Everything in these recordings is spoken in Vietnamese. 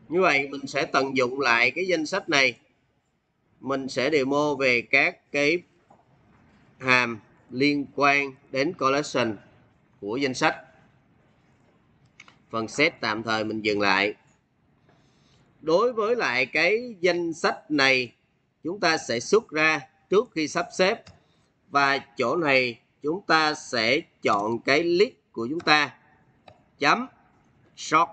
Như vậy mình sẽ tận dụng lại cái danh sách này. Mình sẽ demo về các cái hàm liên quan đến collection của danh sách. Phần set tạm thời mình dừng lại. Đối với lại cái danh sách này, chúng ta sẽ xuất ra trước khi sắp xếp. Và chỗ này chúng ta sẽ chọn cái list của chúng ta. Chấm sort.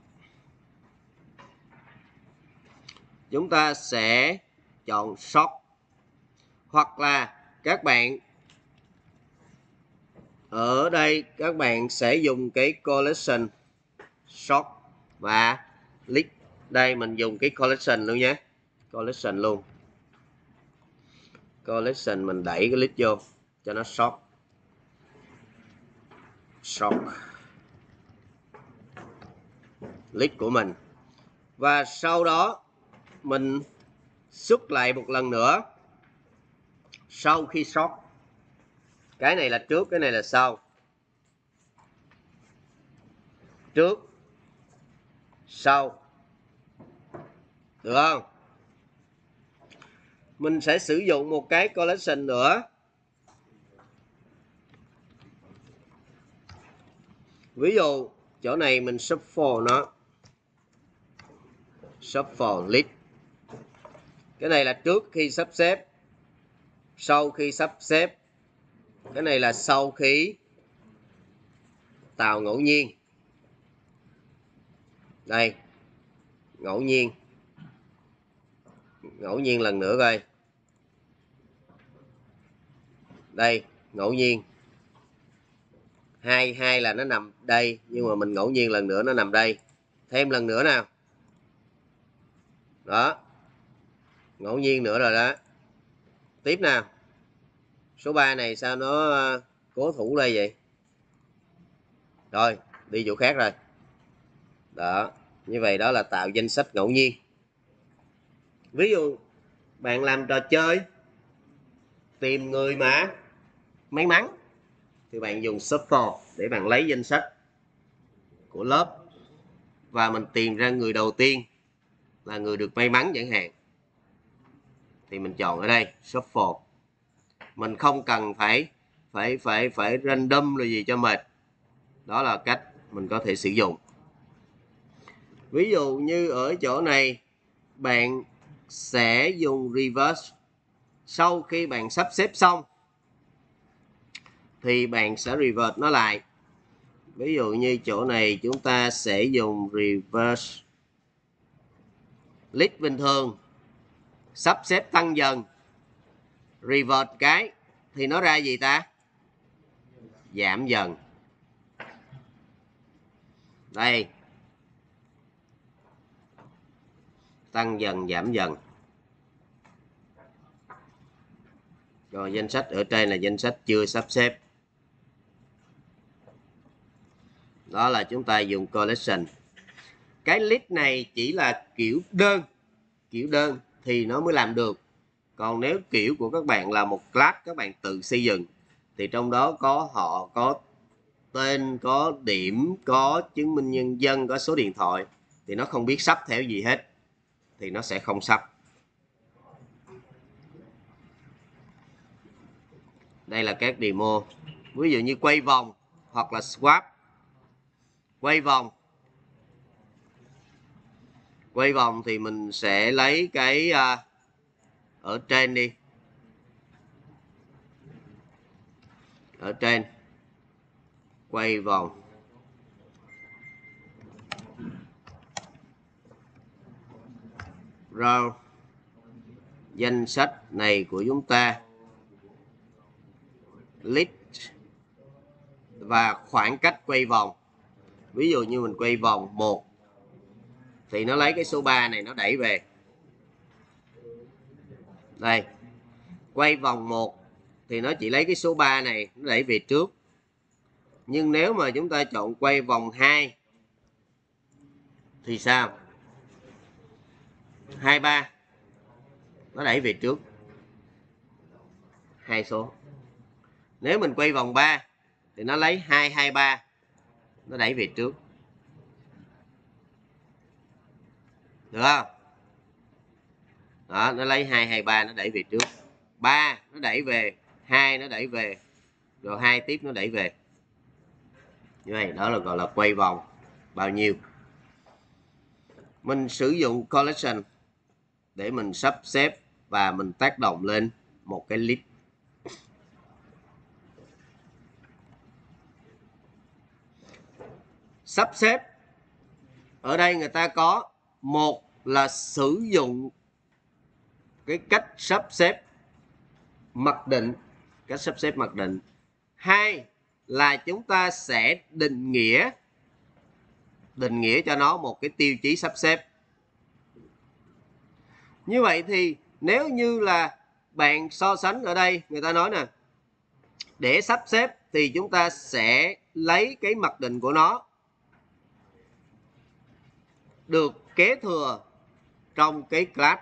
Chúng ta sẽ chọn sort. Hoặc là các bạn ở đây các bạn sẽ dùng cái collection sort và list. Đây mình dùng cái collection luôn nhé. Collection luôn. Collection mình đẩy cái list vô cho nó sort. Sort list của mình. Và sau đó mình xuất lại một lần nữa. Sau khi sort, cái này là trước, cái này là sau. Trước, sau. Được không? Mình sẽ sử dụng một cái collection nữa. Ví dụ chỗ này mình shuffle nó. Shuffle list. Cái này là trước khi sắp xếp, sau khi sắp xếp. Cái này là sau khi tạo ngẫu nhiên. Đây, ngẫu nhiên. Ngẫu nhiên lần nữa coi. Đây, ngẫu nhiên. Hai là nó nằm đây, nhưng mà mình ngẫu nhiên lần nữa nó nằm đây. Thêm lần nữa nào. Đó. Ngẫu nhiên nữa rồi đó. Tiếp nào. Số 3 này sao nó cố thủ đây vậy? Rồi, đi chỗ khác rồi. Đó, như vậy đó là tạo danh sách ngẫu nhiên. Ví dụ bạn làm trò chơi tìm người mà may mắn thì bạn dùng shuffle để bạn lấy danh sách của lớp và mình tìm ra người đầu tiên là người được may mắn chẳng hạn. Thì mình chọn ở đây shuffle. Mình không cần phải random là gì cho mệt. Đó là cách mình có thể sử dụng. Ví dụ như ở chỗ này bạn sẽ dùng reverse. Sau khi bạn sắp xếp xong thì bạn sẽ reverse nó lại. Ví dụ như chỗ này chúng ta sẽ dùng reverse list bình thường, sắp xếp tăng dần, reverse cái thì nó ra gì ta? Giảm dần. Đây, tăng dần giảm dần. Rồi danh sách ở trên là danh sách chưa sắp xếp. Đó là chúng ta dùng collection. Cái list này chỉ là kiểu đơn. Kiểu đơn thì nó mới làm được. Còn nếu kiểu của các bạn là một class các bạn tự xây dựng thì trong đó có họ, có tên, có điểm, có chứng minh nhân dân, có số điện thoại thì nó không biết sắp theo gì hết thì nó sẽ không sắp. Đây là các demo. Ví dụ như quay vòng hoặc là swap. Quay vòng. Quay vòng thì mình sẽ lấy cái ở trên đi. Ở trên. Quay vòng. Rồi. Danh sách này của chúng ta. List. Và khoảng cách quay vòng. Ví dụ như mình quay vòng 1 thì nó lấy cái số 3 này nó đẩy về. Đây. Quay vòng 1 thì nó chỉ lấy cái số 3 này nó đẩy về trước. Nhưng nếu mà chúng ta chọn quay vòng 2 thì sao? 23 nó đẩy về trước 2 số. Nếu mình quay vòng 3 thì nó lấy 223 nó đẩy về trước. được không? Đó, nó lấy 2, 2, 3 nó đẩy về trước, 3 nó đẩy về, 2 nó đẩy về, rồi 2 tiếp nó đẩy về. Như vậy đó là gọi là quay vòng bao nhiêu. Mình sử dụng collection để mình sắp xếp và mình tác động lên một cái list. Sắp xếp ở đây người ta có, một là sử dụng cái cách sắp xếp mặc định, cách sắp xếp mặc định. Hai là chúng ta sẽ định nghĩa cho nó một cái tiêu chí sắp xếp. Như vậy thì nếu như là bạn so sánh ở đây, người ta nói nè, để sắp xếp thì chúng ta sẽ lấy cái mặc định của nó được kế thừa trong cái class,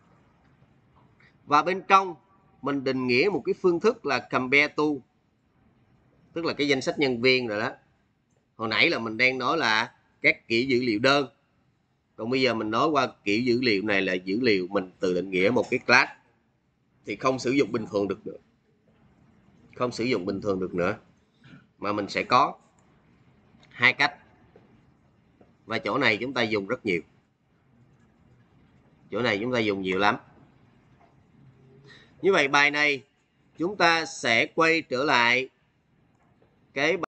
và bên trong mình định nghĩa một cái phương thức là compare to, tức là cái danh sách nhân viên rồi đó. Hồi nãy là mình đang nói là các kiểu dữ liệu đơn, còn bây giờ mình nói qua kiểu dữ liệu này là dữ liệu mình tự định nghĩa một cái class, thì không sử dụng bình thường được nữa, không sử dụng bình thường được nữa, mà mình sẽ có hai cách, và chỗ này chúng ta dùng rất nhiều, chỗ này chúng ta dùng nhiều lắm. Như vậy bài này chúng ta sẽ quay trở lại cái